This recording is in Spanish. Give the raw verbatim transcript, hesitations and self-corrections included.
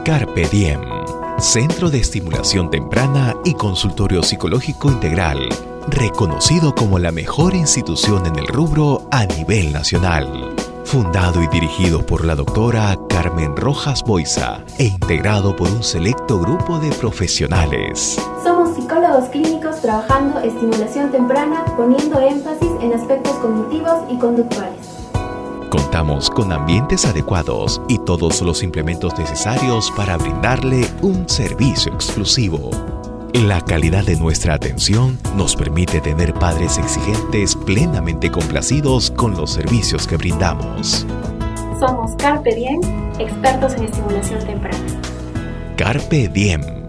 Carpe Diem, Centro de Estimulación Temprana y Consultorio Psicológico Integral, reconocido como la mejor institución en el rubro a nivel nacional. Fundado y dirigido por la doctora Carmen Rojas Boiza e integrado por un selecto grupo de profesionales. Somos psicólogos clínicos trabajando estimulación temprana, poniendo énfasis en aspectos cognitivos y conductuales. Contamos con ambientes adecuados y todos los implementos necesarios para brindarle un servicio exclusivo. La calidad de nuestra atención nos permite tener padres exigentes plenamente complacidos con los servicios que brindamos. Somos Carpe Diem, expertos en estimulación temprana. Carpe Diem.